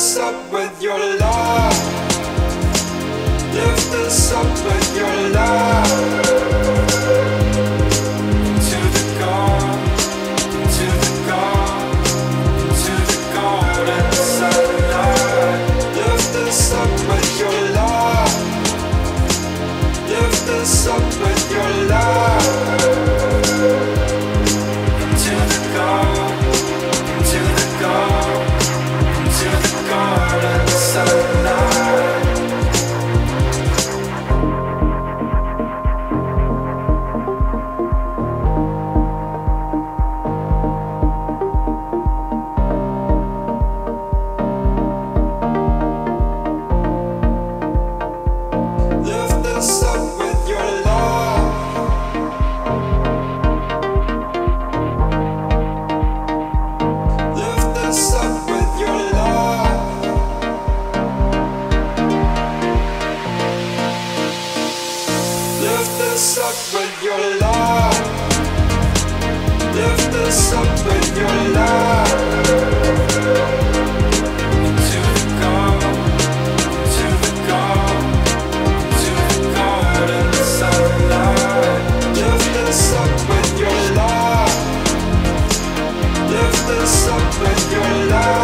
us up with your love. Lift us up with your love. Into the garden, into the garden, into the garden sunlight. Lift us up with your love. Lift us up with your love. Into the garden, into the garden, into the garden sunlight. Lift us up with your love. Lift us up with your love. Lift us up with your love. Lift us up with your love. Into the garden, into the garden, into the garden sunlight. Lift us up with your love. Lift us up with your love.